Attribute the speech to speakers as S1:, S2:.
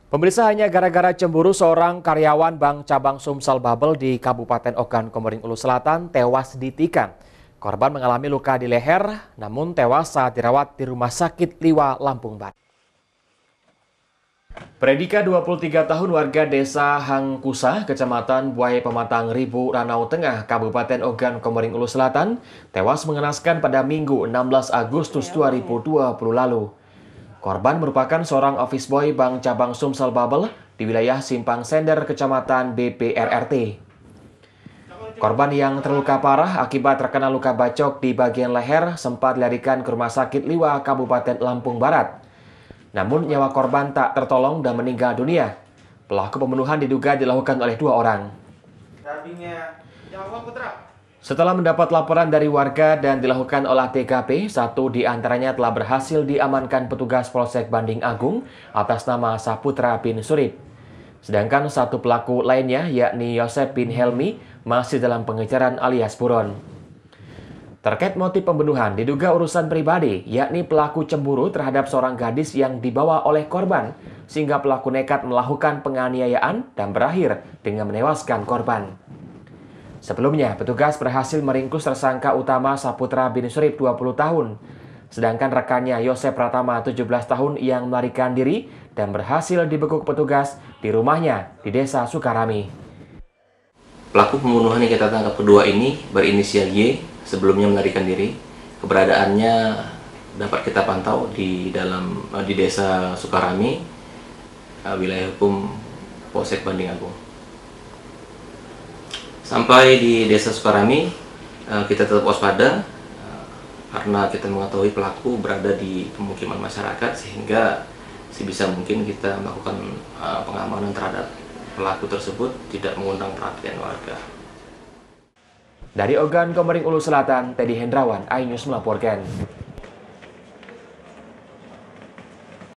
S1: Pemirsa, hanya gara-gara cemburu seorang karyawan Bank Cabang Sumsel Babel di Kabupaten Ogan Komering Ulu Selatan tewas ditikam. Korban mengalami luka di leher, namun tewas saat dirawat di Rumah Sakit Liwa, Lampung Barat. Predika 23 tahun warga desa Hangkusa, Kecamatan Buaya Pematang Ribu, Ranau Tengah, Kabupaten Ogan Komering Ulu Selatan, tewas mengenaskan pada Minggu 16 Agustus 2020 lalu. Korban merupakan seorang office boy Bank Cabang Sumsel Babel di wilayah Simpang Sender, Kecamatan BPRRT. Korban yang terluka parah akibat terkena luka bacok di bagian leher sempat dilarikan ke Rumah Sakit Liwa, Kabupaten Lampung Barat. Namun nyawa korban tak tertolong dan meninggal dunia. Pelaku pembunuhan diduga dilakukan oleh 2 orang. Setelah mendapat laporan dari warga dan dilakukan olah TKP, 1 di antaranya telah berhasil diamankan petugas Polsek Banding Agung atas nama Saputra bin Surip. Sedangkan 1 pelaku lainnya, yakni Yosep bin Helmi, masih dalam pengejaran alias buron. Terkait motif pembunuhan, diduga urusan pribadi, yakni pelaku cemburu terhadap seorang gadis yang dibawa oleh korban, sehingga pelaku nekat melakukan penganiayaan dan berakhir dengan menewaskan korban. Sebelumnya, petugas berhasil meringkus tersangka utama Saputra bin Surip 20 tahun, sedangkan rekannya Yosep Pratama 17 tahun yang melarikan diri dan berhasil dibekuk petugas di rumahnya di Desa Sukarami.
S2: Pelaku pembunuhan yang kita tangkap kedua ini berinisial Y, sebelumnya melarikan diri. Keberadaannya dapat kita pantau di Desa Sukarami, wilayah hukum Polsek Banding Agung. Sampai di Desa Sukarami, kita tetap waspada karena kita mengetahui pelaku berada di pemukiman masyarakat, sehingga sebisa mungkin kita melakukan pengamanan terhadap pelaku tersebut, tidak mengundang perhatian warga.
S1: Dari Ogan Komering Ulu Selatan, Teddy Hendrawan, iNews melaporkan.